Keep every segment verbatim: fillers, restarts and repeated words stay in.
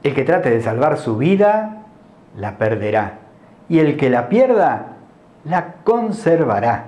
El que trate de salvar su vida, la perderá. Y el que la pierda, la conservará.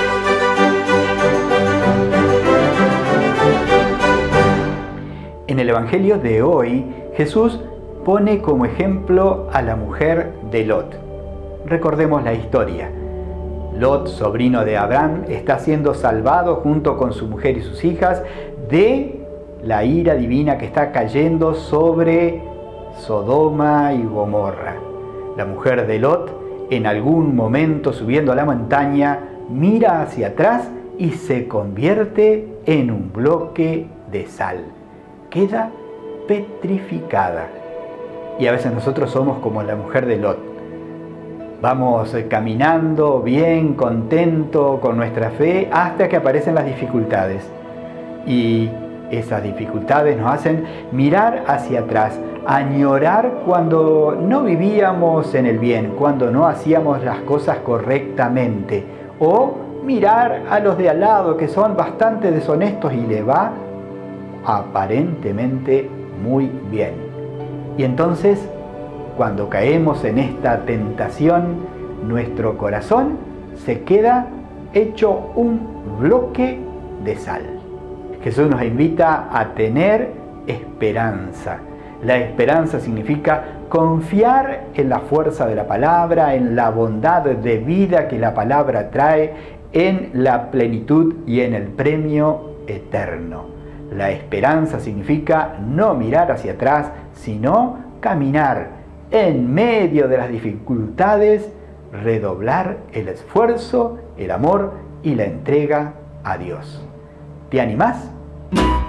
En el Evangelio de hoy, Jesús pone como ejemplo a la mujer de Lot. Recordemos la historia. Lot, sobrino de Abraham, está siendo salvado junto con su mujer y sus hijas de la ira divina que está cayendo sobre Sodoma y Gomorra. La mujer de Lot, en algún momento subiendo a la montaña, mira hacia atrás y se convierte en un bloque de sal. Queda petrificada. Y a veces nosotros somos como la mujer de Lot. Vamos caminando bien, contento con nuestra fe, hasta que aparecen las dificultades. Y esas dificultades nos hacen mirar hacia atrás, añorar cuando no vivíamos en el bien, cuando no hacíamos las cosas correctamente, o mirar a los de al lado que son bastante deshonestos y le va aparentemente muy bien. Y entonces, cuando caemos en esta tentación, nuestro corazón se queda hecho un bloque de sal. Jesús nos invita a tener esperanza. La esperanza significa confiar en la fuerza de la palabra, en la bondad de vida que la palabra trae, en la plenitud y en el premio eterno. La esperanza significa no mirar hacia atrás, sino caminar en medio de las dificultades, redoblar el esfuerzo, el amor y la entrega a Dios. ¿Te animás?